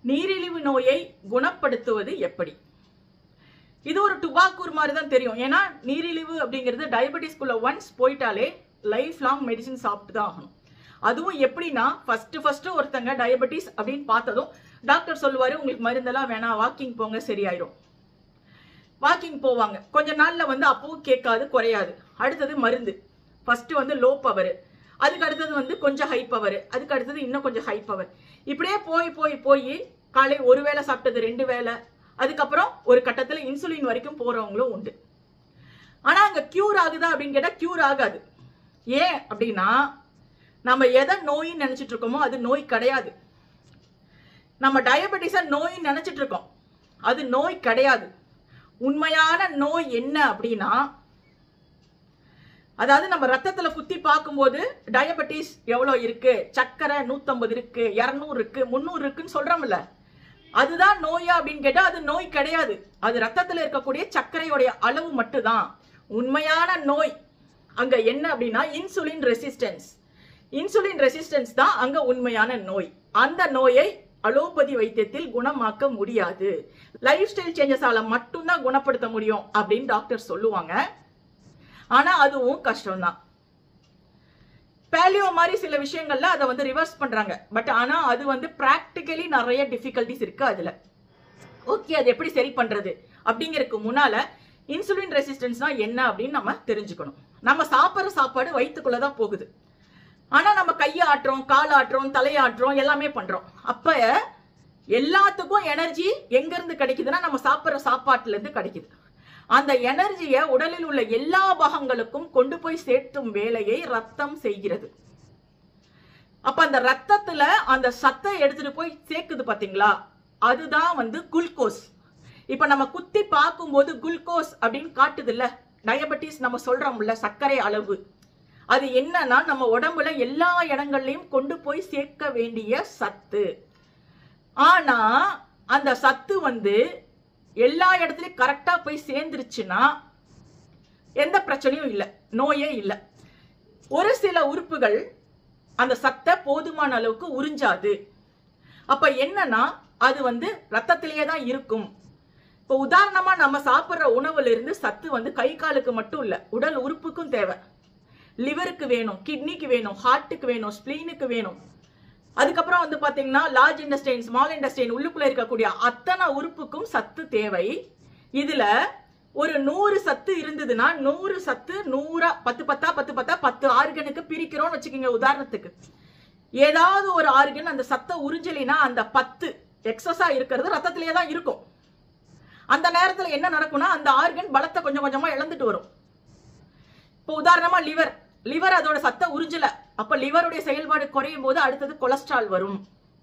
நீரிழிவு நோயை குணப்படுத்துவது எப்படி? இது ஒரு டுபாக்கூர் மாதிரி தான் தெரியும். ஏன்னா நீரிழிவு அப்படிங்கிறது டயபெட்டிஸ்குள்ள ஒன்ஸ் போயிட்டாலே லைஃப் லாங் மெடிசின் சாப்பிட்டு தான் ஆகணும். அதுவும் எப்படின்னா ஃபர்ஸ்ட் ஒருத்தங்க டயபெட்டிஸ் அப்படின்னு பார்த்ததும் டாக்டர் சொல்லுவாரு, உங்களுக்கு மருந்தெல்லாம் வேணாம், வாக்கிங் போங்க, சரியாயிரும். வாக்கிங் போவாங்க, கொஞ்ச நாள்ல அப்பவும் கேட்காது, குறையாது. அடுத்தது மருந்து, ஃபர்ஸ்ட் லோ பவர், அதுக்கு அடுத்தது கொஞ்சம் ஹை பவர், அதுக்கு அடுத்தது இன்னும் கொஞ்சம் ஹை பவர். இப்படியே போய் போய் போய் காலை ஒரு வேளை சாப்பிட்டது 2 வேளை, அதுக்கப்புறம் ஒரு கட்டத்துல இன்சுலின் வரைக்கும் போறவங்களும் உண்டு. ஆனா அங்க கியூர் ஆகுதா அப்படின்னு கேட்டா கியூர் ஆகாது. ஏன் அப்படின்னா நம்ம எதை நோயின்னு நினைச்சிட்டு இருக்கோமோ அது நோய் கிடையாது. நம்ம டயபெட்டிஸ நோயின்னு நினைச்சிட்டு இருக்கோம், அது நோய் கிடையாது. உண்மையான நோய் என்ன அப்படின்னா, அதாவது நம்ம ரத்தத்துல குத்தி பார்க்கும்போது டயபெட்டிஸ் எவ்வளவு இருக்கு, சக்கரை 150 இருக்கு, 200 இருக்கு, 300 இருக்குன்னு சொல்றோம்ல, அதுதான் நோயா அப்படின்னு கேட்டா அது நோய் கிடையாது. அது ரத்தத்துல இருக்கக்கூடிய சர்க்கரையோடைய அளவு மட்டும்தான். உண்மையான நோய் அங்க என்ன அப்படின்னா இன்சுலின் ரெசிஸ்டன்ஸ். இன்சுலின் ரெசிஸ்டன்ஸ் தான் அங்க உண்மையான நோய். அந்த நோயை அலோபதி வைத்தியத்தில் குணமாக்க முடியாது. லைஃப் ஸ்டைல் சேஞ்சஸால மட்டும்தான் குணப்படுத்த முடியும் அப்படின்னு டாக்டர் சொல்லுவாங்க. ஆனா அதுவும் கஷ்டம்தான். பேலியோ மாதிரி சில விஷயங்கள்ல அதை ரிவர்ஸ் பண்றாங்க. பட் ஆனா அது பிராக்டிகலி நிறைய டிஃபிகல்டிஸ் இருக்கு அதுல. ஓகே, அது எப்படி சரி பண்றது அப்படிங்கிறதுக்கு முன்னால இன்சுலின் ரெசிஸ்டன்ஸ்னா என்ன அப்படின்னு நம்ம தெரிஞ்சுக்கணும். நம்ம சாப்பிட்ற சாப்பாடு வயிற்றுக்குள்ளதான் போகுது. ஆனா நம்ம கையை ஆட்டுறோம், கால் ஆட்டுறோம், தலையாட்டுறோம், எல்லாமே பண்றோம். அப்ப எல்லாத்துக்கும் எனர்ஜி எங்க இருந்து கிடைக்குதுன்னா நம்ம சாப்பிட்ற சாப்பாட்டுல இருந்து கிடைக்குது. அந்த எனர்ஜியை உடலில் உள்ள எல்லா பாகங்களுக்கும் கொண்டு போய் சேர்த்தும் வேலையை ரத்தம் செய்கிறது. அப்ப அந்த ரத்தத்துல அந்த சத்தை எடுத்துட்டு போய் சேர்க்குது பாத்தீங்களா, அதுதான் குளுக்கோஸ். இப்ப நம்ம குத்தி பார்க்கும்போது குளுக்கோஸ் அப்படின்னு காட்டுது இல்ல, டயபெட்டிஸ் நம்ம சொல்றோம்ல சர்க்கரை அளவு, அது என்னன்னா நம்ம உடம்புல எல்லா இடங்கள்லயும் கொண்டு போய் சேர்க்க வேண்டிய சத்து. ஆனா அந்த சத்து எல்லா இடத்துலயும் கரெக்டா போய் சேர்ந்துருச்சுன்னா எந்த பிரச்சனையும் இல்லை, நோயே இல்லை. ஒரு சில உறுப்புகள் அந்த சத்தை போதுமான அளவுக்கு உறிஞ்சாது. அப்ப என்னன்னா அது ரத்தத்திலேயே தான் இருக்கும். இப்போ உதாரணமா நம்ம சாப்பிட்ற உணவுல இருந்து சத்து கை காலுக்கு மட்டும் இல்ல, உடல் உறுப்புக்கும் தேவை. லிவருக்கு வேணும், கிட்னிக்கு வேணும், ஹார்ட்டுக்கு வேணும், ஸ்பிளீனுக்கு வேணும். அதுக்கப்புறம் பாத்தீங்கன்னா லார்ஜ் இன்டெஸ்டைன், ஸ்மால் இன்டெஸ்டைன், உள்ளுக்குள்ள இருக்கக்கூடிய அத்தனை உறுப்புக்கும் சத்து தேவை. இதுல ஒரு 100 சத்து இருந்ததுன்னா 100 சத்து 100 10 ஆர்கனுக்கு பிரிக்கிறோம்னு வச்சுக்கோங்க. உதாரணத்துக்கு ஏதாவது ஒரு ஆர்கன் அந்த சத்தை உறிஞ்சலினா அந்த 10 எக்ஸஸா இருக்கிறது ரத்தத்திலேயே தான் இருக்கும். அந்த நேரத்துல என்ன நடக்கும்னா அந்த ஆர்கன் பலத்தை கொஞ்சம் கொஞ்சமா இழந்துட்டு வரும். இப்போ உதாரணமா லிவர் அதோட சத்தை உறிஞ்சல, அப்ப லிவருடைய செயல்பாடு குறையும் போது அடுத்தது கொலஸ்ட்ரால் வரும்.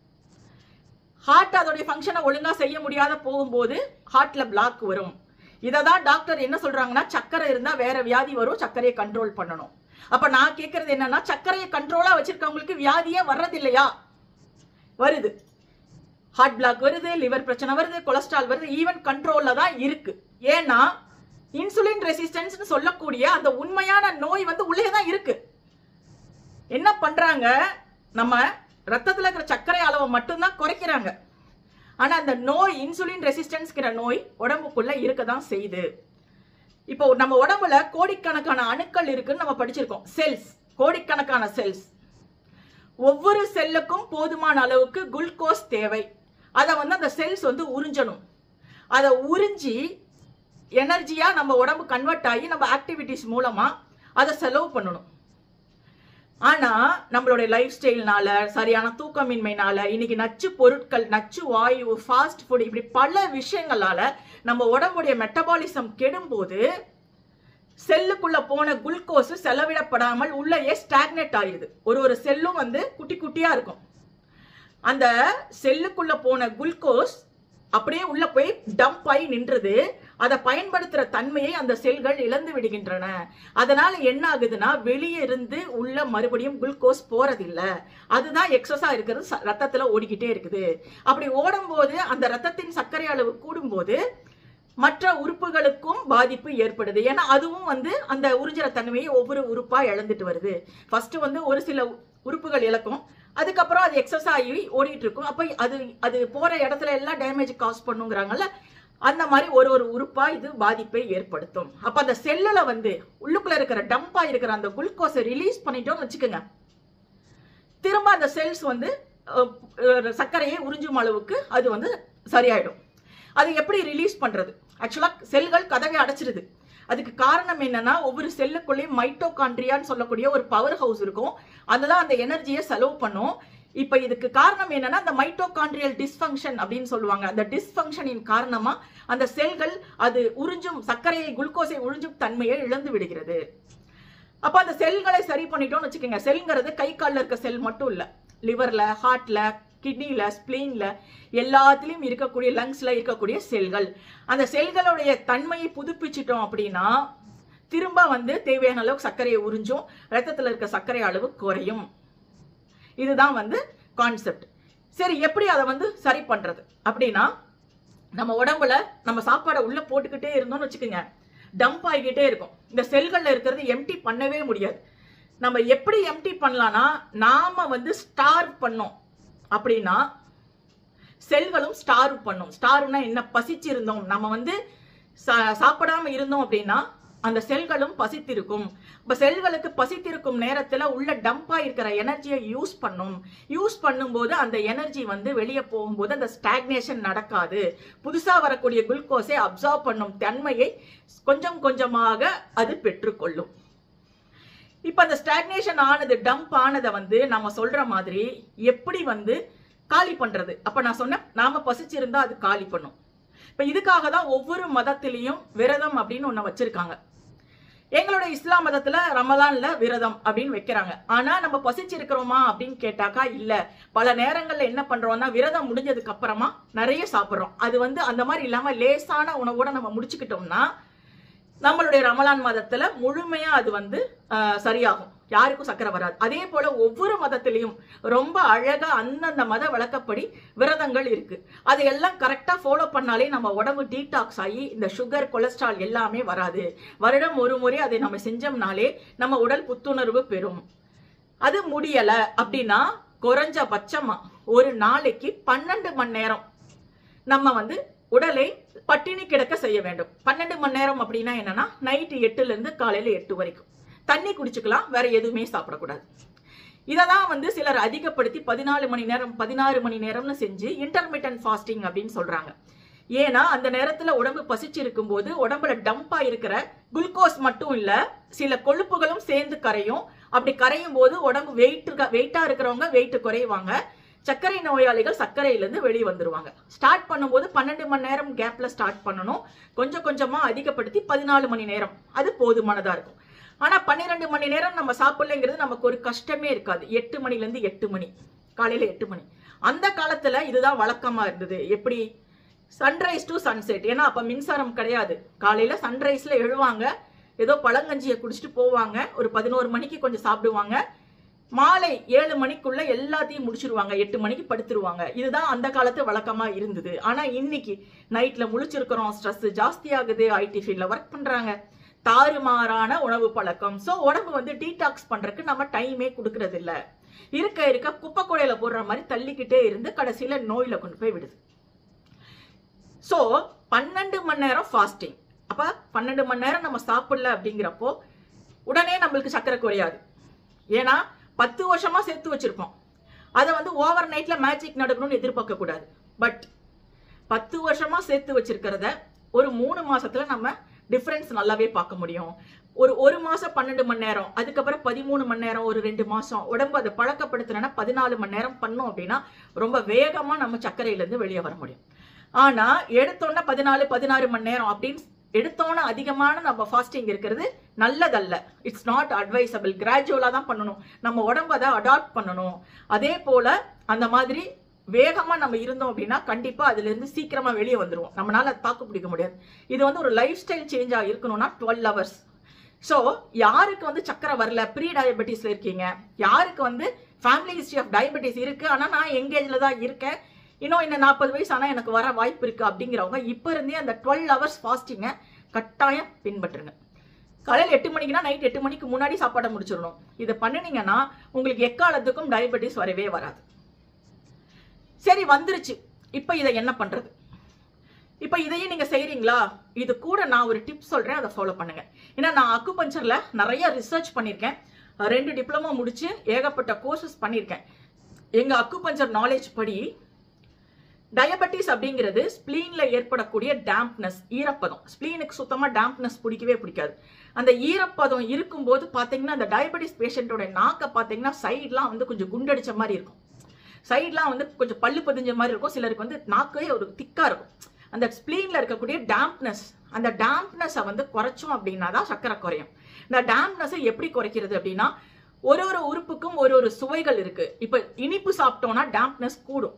ஹார்ட் அதோடைய ஃபங்க்ஷனை ஒழுங்கா செய்ய முடியாத போகும்போது ஹார்ட்ல பிளாக் வரும். இததான் டாக்டர் என்ன சொல்றாங்கன்னா, சர்க்கரை இருந்தா வேற வியாதி வரும், சர்க்கரையை கண்ட்ரோல் பண்ணணும். அப்ப நான் கேட்கறது என்னன்னா, சர்க்கரையை கண்ட்ரோலா வச்சிருக்கவங்களுக்கு வியாதியே வர்றது இல்லையா? வருது. ஹார்ட் பிளாக் வருது, லிவர் பிரச்சனை வருது, கொலஸ்ட்ரால் வருது, ஈவன் கண்ட்ரோல்ல தான் இருக்கு. ஏன்னா இன்சுலின் ரெசிஸ்டன்ஸ் சொல்லக்கூடிய அந்த உண்மையான நோய் உள்ளே தான் இருக்கு. என்ன பண்றாங்க, நம்ம ரத்தத்துல இருக்கிற சர்க்கரை அளவை மட்டும்தான் குறைக்கிறாங்க. ஆனா அந்த நோய் இன்சுலின் ரெசிஸ்டன்ஸ்ங்கிற நோய் உடம்புக்குள்ள இருக்கதான் செய்யுது. இப்போ நம்ம உடம்புல கோடிக்கணக்கான அணுக்கள் இருக்குன்னு நம்ம படிச்சிருக்கோம். செல்ஸ், கோடிக்கணக்கான செல்ஸ். ஒவ்வொரு செல்லுக்கும் போதுமான அளவுக்கு குளுக்கோஸ் தேவை. அதை அந்த செல்ஸ் உறிஞ்சணும். அதை உறிஞ்சி எனர்ஜியா நம்ம உடம்பு கன்வெர்ட் ஆகி நம்ம ஆக்டிவிட்டிஸ் மூலமா அதை செலவு பண்ணணும். ஆனா நம்மளுடைய லைஃப் ஸ்டைல்னால, சரியான தூக்கமின்மைனால, இன்னைக்கு நச்சு பொருட்கள், நச்சு வாயு, ஃபாஸ்ட் ஃபுட், இப்படி பல விஷயங்களால நம்ம உடம்புடைய மெட்டபாலிசம் கெடும்போது செல்லுக்குள்ள போன குளுக்கோஸ் செலவிடப்படாமல் உள்ளேயே ஸ்டாக்னேட் ஆயிருது. ஒரு செல்லும் குட்டி குட்டியா இருக்கும். அந்த செல்லுக்குள்ள போன குளுக்கோஸ் அப்படியே உள்ள போய் டம்ப் ஆகி நின்றது. அதை பயன்படுத்துற தன்மையை அந்த செல்கள் இழந்து விடுகின்றன. அதனால என்ன ஆகுதுன்னா, வெளியே இருந்து உள்ள மறுபடியும் குளுக்கோஸ் போறதில்ல. அதுதான் எக்ஸஸா இருக்கிறது, ரத்தத்துல ஓடிக்கிட்டே இருக்குது. அப்படி ஓடும் போது அந்த ரத்தத்தின் சர்க்கரை அளவு கூடும்போது மற்ற உறுப்புகளுக்கும் பாதிப்பு ஏற்படுது. ஏன்னா அதுவும் அந்த உறிஞ்சுற தன்மையை ஒவ்வொரு உறுப்பா இழந்துட்டு வருது. ஃபர்ஸ்ட் ஒரு சில உறுப்புகள் இழக்கும், அதுக்கப்புறம் அது எக்ஸஸ் ஆகி ஓடிட்டு இருக்கும். அப்ப அது அது போற இடத்துல எல்லாம் டேமேஜ் காஸ் பண்ணுங்கிறாங்கல்ல, அந்த மாதிரி ஒரு ஒரு உறுப்பா இது பாதிப்பை ஏற்படுத்தும். அப்ப அந்த செல்லுல வந்து உள்ளுக்குள்ள இருக்கிற டம்பா இருக்கிற அந்த குளுக்கோஸை ரிலீஸ் பண்ணிட்டோம்னு வச்சுக்கோங்க, திரும்ப அந்த செல்ஸ் வந்து சர்க்கரையை உறிஞ்சும் அளவுக்கு அது வந்து சரியாயிடும். அது எப்படி ரிலீஸ் பண்றது? ஆக்சுவலா செல்கள் கதவை அடைச்சிருது. அதுக்கு காரணம் என்னன்னா, ஒவ்வொரு செல்லுக்குள்ளேயும் மைட்டோகாண்ட்ரியான்னு சொல்லக்கூடிய ஒரு பவர் ஹவுஸ் இருக்கும். அதுதான் அந்த எனர்ஜியை செலவு பண்ணும். இப்ப இதுக்கு காரணம் என்னன்னா, அந்த மைட்டோகாண்ட்ரியல் டிஸ்ஃபங்க்ஷன் அப்படின்னு சொல்லுவாங்க. அந்த டிஸ்ஃபங்க்ஷனின் காரணமா அந்த செல்கள் அது உறிஞ்சும் சர்க்கரையை குளுக்கோஸை உறிஞ்சும் தன்மையை இழந்து விடுகிறது. அப்ப அந்த செல்களை சரி பண்ணிட்டோம்னு வச்சுக்கோங்க. செல்ங்கிறது கை காலில் இருக்க செல் மட்டும் இல்ல, லிவர்ல, ஹார்ட்ல, கிட்னில, ஸ்பிளீன்ல, எல்லாத்திலையும் இருக்கக்கூடிய லங்ஸ்ல இருக்கக்கூடிய செல்கள். அந்த செல்களுடைய தன்மையை புதுப்பிச்சிட்டோம் அப்படின்னா திரும்ப வந்து தேவையான அளவுக்கு சர்க்கரையை உறிஞ்சும், ரத்தத்துல இருக்க சர்க்கரை அளவு குறையும். இதுதான் வந்து கான்செப்ட். சரி, எப்படி அதை வந்து சரி பண்றது அப்படின்னா, நம்ம உடம்புல நம்ம சாப்பாடை உள்ள போட்டுக்கிட்டே இருந்தோம்னு வச்சுக்கோங்க, டம்ப் ஆகிக்கிட்டே இருக்கும். இந்த செல்கள்ல இருக்கிறது எம்டி பண்ணவே முடியாது. நம்ம எப்படி எம்டி பண்ணலாம்னா, நாம வந்து ஸ்டார்வ் பண்ணோம் அப்படின்னா செல்களும் ஸ்டார்வ் பண்ணும். ஸ்டார்வ்னா என்ன? பசிச்சிருந்தோம், நம்ம வந்து சாப்பிடாம இருந்தோம் அப்படின்னா அந்த செல்களும் பசித்திருக்கும். இப்ப செல்களுக்கு பசித்திருக்கும் நேரத்துல உள்ள டம்பா இருக்கிற எனர்ஜியை யூஸ் பண்ணும். யூஸ் பண்ணும்போது அந்த எனர்ஜி வந்து வெளியே போகும்போது அந்த ஸ்டாக்னேஷன் நடக்காது. புதுசா வரக்கூடிய குளுக்கோஸை அப்சார்ப் பண்ணும் தன்மையை கொஞ்சம் கொஞ்சமாக அது பெற்றுக்கொள்ளும். இப்ப அந்த ஸ்டாக்னேஷன் ஆனது, டம்ப் ஆனதை வந்து நம்ம சொல்ற மாதிரி எப்படி வந்து காலி பண்றது? அப்ப நான் சொன்னேன், நாம பசிச்சிருந்தா அது காலி பண்ணும். இப்ப இதுக்காக தான் ஒவ்வொரு மதத்திலையும் விரதம் அப்படின்னு ஒண்ணு வச்சிருக்காங்க. எங்களுடைய இஸ்லாம் மதத்துல ரமலான்ல விரதம் அப்படின்னு வைக்கிறாங்க. ஆனா நம்ம பசிச்சிருக்கிறோமா அப்படின்னு கேட்டாக்கா இல்ல. பல நேரங்கள்ல என்ன பண்றோம்னா, விரதம் முடிஞ்சதுக்கு அப்புறமா நிறைய சாப்பிடுறோம். அது வந்து அந்த மாதிரி இல்லாம லேசான உணவோட நம்ம முடிச்சுக்கிட்டோம்னா நம்மளுடைய ரமலான் மதத்துல முழுமையா அது வந்து சரியாகும், யாருக்கும் சக்கரை வராது. அதே போல ஒவ்வொரு மதத்திலையும் ரொம்ப அழகா அந்தந்த மத வழக்கப்படி விரதங்கள் இருக்கு. அதையெல்லாம் கரெக்டா ஃபாலோ பண்ணாலே நம்ம உடம்பு டீடாக்ஸ் ஆகி இந்த சுகர், கொலஸ்ட்ரால் எல்லாமே வராது. வருடம் ஒரு முறை அதை நம்ம செஞ்சோம்னாலே நம்ம உடல் புத்துணர்வு பெறும். அது முடியல அப்படின்னா குறைஞ்சபட்சமா ஒரு நாளைக்கு 12 மணி நேரம் நம்ம வந்து உடலை பட்டினி கிடக்க செய்ய வேண்டும். 12 மணி நேரம் அப்படின்னா என்னன்னா, நைட்டு 8ல இருந்து காலையில 8 வரைக்கும் தண்ணி குடிச்சுக்கலாம், வேற எதுவுமே சாப்பிடக்கூடாது. இததான் வந்து சிலர் அதிகப்படுத்தி 14 மணி நேரம் 16 மணி நேரம்னு செஞ்சு இன்டர்மிட்டன்ட் ஃபாஸ்டிங் அப்படின்னு சொல்றாங்க. ஏன்னா அந்த நேரத்துல உடம்பு பசிச்சிருக்கும் போது உடம்புல டம்பா இருக்கிற குளுக்கோஸ் மட்டும் இல்ல, சில கொழுப்புகளும் சேர்ந்து கரையும். அப்படி கரையும் போது உடம்பு வெயிட்டா இருக்கிறவங்க வெயிட் குறைவாங்க, சர்க்கரை நோயாளிகள் சர்க்கரையிலிருந்து வெளியே வந்துருவாங்க. ஸ்டார்ட் பண்ணும்போது 12 மணி நேரம் கேப்ல ஸ்டார்ட் பண்ணணும். கொஞ்சம் கொஞ்சமா அதிகப்படுத்தி 14 மணி நேரம் அது போதுமானதா இருக்கும். ஆனா 12 மணி நேரம் நம்ம சாப்பிடலைங்கிறது நமக்கு ஒரு கஷ்டமே இருக்காது. 8 மணில இருந்து 8 மணி, காலையில 8 மணி. அந்த காலத்துல இதுதான் வழக்கமா இருந்தது. எப்படி? Sunrise to sunset. ஏன்னா அப்ப மின்சாரம் கிடையாது. காலையில சன்ரைஸ்ல எழுவாங்க, ஏதோ பழங்கஞ்சியை குடிச்சிட்டு போவாங்க, ஒரு 11 மணிக்கு கொஞ்சம் சாப்பிடுவாங்க, மாலை 7 மணிக்குள்ள எல்லாத்தையும் முடிச்சிருவாங்க, 8 மணிக்கு படுத்துருவாங்க. இதுதான் அந்த காலத்து வழக்கமா இருந்தது. ஆனா இன்னைக்கு நைட்ல முழிச்சிருக்கிறோம், ஸ்ட்ரெஸ் ஜாஸ்தி ஆகுது, ஐடி ஃபீல்ட்ல ஒர்க் பண்றாங்க, தாறுமாறான உணவு பழக்கம். சோ உடம்பு வந்து டீடாக்ஸ் பண்றதுக்கு நம்ம டைமே கொடுக்கறது இல்ல. இருக்க குப்பை கூடையில போடுற மாதிரி தள்ளிக்கிட்டே இருந்து கடைசியில நோயில கொண்டு போய் விடுது. சோ 12 மணி நேரம் ஃபாஸ்டிங். அப்ப 12 மணி நேரம் நம்ம சாப்பிடல அப்படிங்கிறப்போ உடனே நம்மளுக்கு சக்கரை குறையாது. ஏன்னா 10 வருஷமா சேர்த்து வச்சிருப்போம். அதை வந்து ஓவர் நைட்ல மேஜிக் நடக்கணும்னு எதிர்பார்க்க கூடாது. பட் 10 வருஷமா சேர்த்து வச்சிருக்கிறத ஒரு 3 மாசத்துல நம்ம டிஃபரன்ஸ் நல்லாவே பார்க்க முடியும். ஒரு மாசம் 12 மணி நேரம், அதுக்கப்புறம் 13 மணி நேரம், ஒரு 2 மாசம் உடம்பு அதை பழக்கப்படுத்தினா 14 மணி நேரம் பண்ணோம் அப்படின்னா ரொம்ப வேகமா நம்ம சர்க்கரையில இருந்து வெளியே வர முடியும். ஆனா எடுத்தோன்னா 16 மணி நேரம் அப்படின்னு எடுத்தோன்னு அதிகமான நம்ம ஃபாஸ்டிங் இருக்கிறது நல்லதல்ல. It's not advisable. கிராஜுவலா தான் பண்ணணும். நம்ம உடம்பு அதை அடாப்ட் பண்ணணும். அதே போல அந்த மாதிரி வேகமா நம்ம இருந்தோம் அப்படின்னா கண்டிப்பா அதுல இருந்து சீக்கிரமா வெளியே வந்துருவோம். நம்மளால தாக்கு பிடிக்க முடியாது. இது வந்து ஒரு லைஃப் ஸ்டைல் சேஞ்சா இருக்கணும்னா 12 ஹவர்ஸ். ஸோ யாருக்கு வந்து சக்கரை வரல, ப்ரீ டயபெட்டிஸ்ல இருக்கீங்க, யாருக்கு வந்து ஃபேமிலி ஹிஸ்டரி ஆஃப் டயபெட்டிஸ் இருக்கு, ஆனா நான் எங்கேஜ்ல தான் இருக்கேன், இன்னும் என்ன 40 வயசு ஆனா எனக்கு வர வாய்ப்பு இருக்கு அப்படிங்கிறவங்க இப்ப இருந்தே அந்த 12 ஹவர்ஸ் ஃபாஸ்டிங்கை கட்டாயம் பின்பற்றுங்க. காலையில் 8 மணிக்குனா நைட் 8 மணிக்கு முன்னாடி சாப்பாடை முடிச்சிடணும். இதை பண்ணினீங்கன்னா உங்களுக்கு எக்காலத்துக்கும் டயபெட்டிஸ் வரவே வராது. சரி, வந்துருச்சு. இப்போ இதை என்ன பண்றது? இப்போ இதையும் நீங்க செய்றீங்களா? இது கூட நான் ஒரு டிப் சொல்றேன், அதை ஃபாலோ பண்ணுங்க. ஏன்னா நான் அக்குபஞ்சர்ல நிறைய ரிசர்ச் பண்ணியிருக்கேன், 2 டிப்ளமோ முடிச்சு ஏகப்பட்ட கோர்சஸ் பண்ணியிருக்கேன். எங்க அக்குபஞ்சர் நாலேஜ் படி டயபெட்டிஸ் அப்படிங்கிறது ஸ்பிளீன்ல ஏற்படக்கூடிய டேம்ப்னஸ், ஈரப்பதம். ஸ்பிளீனுக்கு சுத்தமா டேம்ப்னஸ் பிடிக்கவே பிடிக்காது. அந்த ஈரப்பதம் இருக்கும்போது பாத்தீங்கன்னா அந்த டயபெட்டிஸ் பேஷண்டோட நாக்க பாத்தீங்கன்னா சைட்லாம் வந்து கொஞ்சம் குண்டடிச்ச மாதிரி இருக்கும், சைட்லாம் வந்து கொஞ்சம் பல்லு பதிஞ்ச மாதிரி இருக்கும். சிலருக்கு வந்து நாக்கே ஒரு திக்கா இருக்கும். அந்த ஸ்பிளீன்ல இருக்கக்கூடிய டேம்ப்னஸ், அந்த டேம்ப்னஸை வந்து குறைச்சோம் அப்படின்னா தான் சக்கரை குறையும். இந்த டேம்ப்னஸை எப்படி குறைக்கிறது அப்படின்னா, ஒரு ஒரு உறுப்புக்கும் ஒரு ஒரு சுவைகள் இருக்கு. இப்ப இனிப்பு சாப்பிட்டோம்னா டேம்ப்னஸ் கூடும்.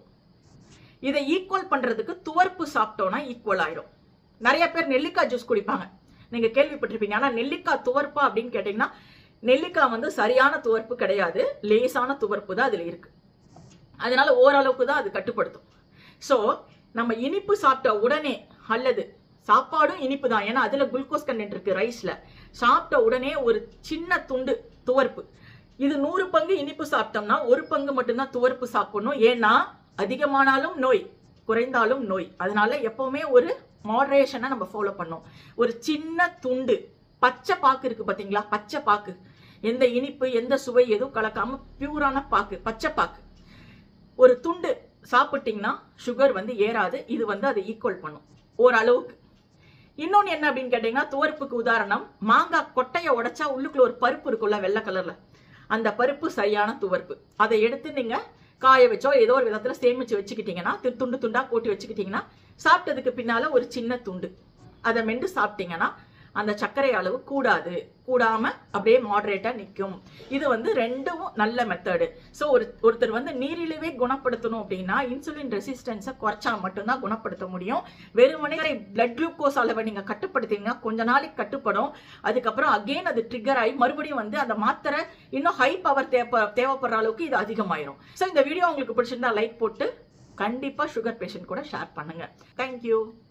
இதை ஈக்குவல் பண்றதுக்கு துவர்ப்பு சாப்பிட்டோம்னா ஈக்குவல் ஆயிடும். நிறைய பேர் நெல்லிக்காய் ஜூஸ் குடிப்பாங்க, நீங்க கேள்விப்பட்டிருப்பீங்க. ஆனா நெல்லிக்காய் துவர்ப்பா அப்படின்னு கேட்டீங்கன்னா, நெல்லிக்காய் வந்து சரியான துவர்ப்பு கிடையாது, லேசான துவர்ப்பு தான் அதுல இருக்கு. அதனால ஓரளவுக்கு தான் அது கட்டுப்படுத்தும். சோ நம்ம இனிப்பு சாப்பிட்ட உடனே, அல்லது சாப்பாடும் இனிப்பு தான், ஏன்னா அதுல குளுக்கோஸ் கண்டென்ட் இருக்கு ரைஸ்ல, சாப்பிட்ட உடனே ஒரு சின்ன துண்டு துவர்ப்பு. இது 100 பங்கு இனிப்பு சாப்பிட்டோம்னா 1 பங்கு மட்டும்தான் துவர்ப்பு சாப்பிடணும். ஏன்னா அதிகமானாலும் நோய், குறைந்தாலும் நோய். அதனால எப்பவுமே ஒரு மாடரேஷனை நம்ம ஃபாலோ பண்ணோம். ஒரு சின்ன துண்டு பச்சை பாக்கு இருக்கு பாத்தீங்களா, பச்சை பாக்கு, எந்த இனிப்பு எந்த சுவை எதுவும் கலக்காம பியூரான பாக்கு, பச்சை பாக்கு, ஒரு துண்டு சாப்பிட்டீங்கன்னா சுகர் வந்து ஏறாது. இது வந்து அதை ஈக்குவல் பண்ணும் ஓரளவுக்கு. இன்னொன்னு என்ன அப்படின்னு கேட்டீங்கன்னா, துவர்ப்புக்கு உதாரணம் மாங்காய் கொட்டையை உடைச்சா உள்ளுக்குள்ள ஒரு பருப்பு இருக்குல்ல வெள்ளை கலர்ல, அந்த பருப்பு சரியான துவர்ப்பு. அதை எடுத்து நீங்க காய வச்சோ ஏதோ ஒரு விதத்துல சேமிச்சு வச்சுக்கிட்டீங்கன்னா, துண்டு துண்டா போட்டு வச்சுக்கிட்டீங்கன்னா, சாப்பிட்டதுக்கு பின்னால ஒரு சின்ன துண்டு அதை மென்று சாப்பிட்டீங்கன்னா அந்த சர்க்கரை அளவு கூடாம அப்படியே மாடரேட்டா நிற்கும். இது வந்து ரெண்டும் நல்ல மெத்தடு. ஸோ ஒருத்தர் வந்து நீரிழிவை குணப்படுத்தணும் அப்படின்னா இன்சுலின் ரெசிஸ்டன்ஸை குறைச்சா மட்டும்தான் குணப்படுத்த முடியும். வெறுமனே பிளட் குளுக்கோஸ் அளவை நீங்க கட்டுப்படுத்தீங்கன்னா கொஞ்ச நாளைக்கு கட்டுப்படும். அதுக்கப்புறம் அகெயின் அது ட்ரிகர் ஆகி மறுபடியும் வந்து அந்த மாத்திரை இன்னும் ஹை பவர் தேவைப்படுற அளவுக்கு இது அதிகமாயிரும். ஸோ இந்த வீடியோ உங்களுக்கு பிடிச்சிருந்தா லைக் போட்டு கண்டிப்பா சுகர் பேஷண்ட் கூட ஷேர் பண்ணுங்க. தேங்க்யூ.